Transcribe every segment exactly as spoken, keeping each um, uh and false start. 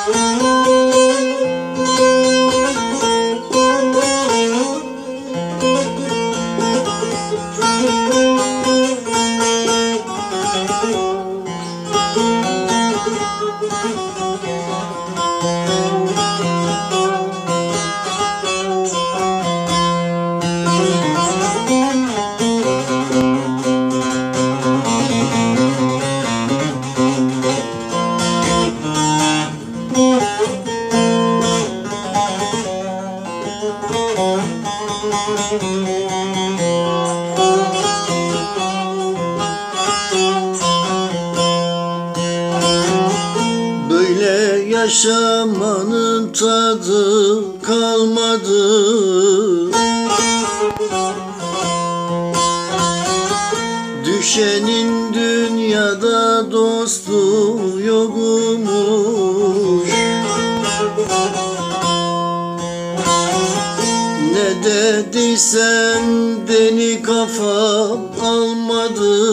Böyle yaşamanın tadı kalmadı. Düşenin dünyada dostu yokmuş. Ne dediysen beni kafam almadı.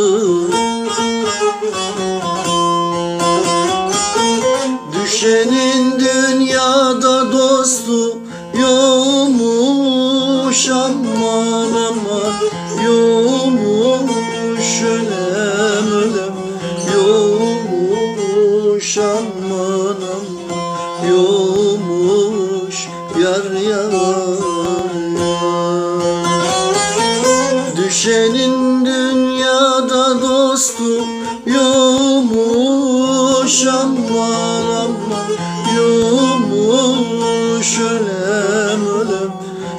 Düşenin dünyada dostu yokmuş, aman aman yokmuş, ölem ölem yokmuş, aman aman yokmuş, yar yar yar. Düşenin dünyada dostu yokmuş, aman aman yokmuş, ölem ölem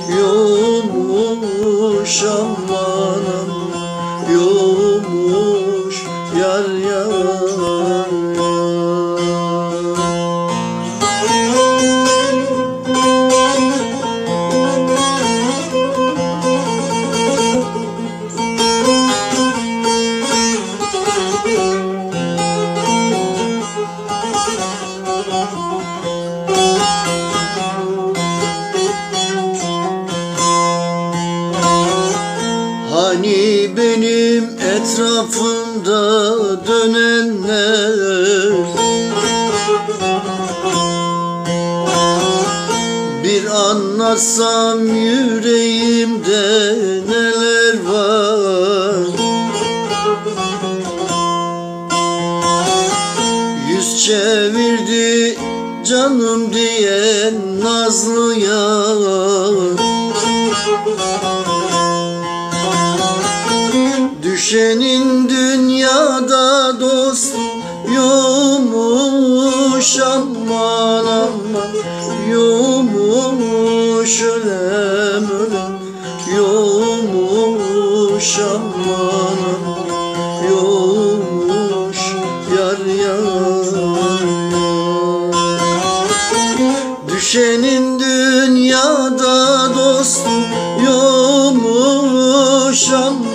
yokmuş, aman aman yokmuş, yar yar yar. Hani benim etrafımda dönenler, bir anlatsam yüreğimde neler var. Yüz çevirdi canım diyen nazlı yar. Düşenin dünyada dost yokmuş, aman aman yokmuş, ölem ölem yokmuş, aman aman yokmuş, yar yar yar. Düşenin dünyada dost yokmuş, aman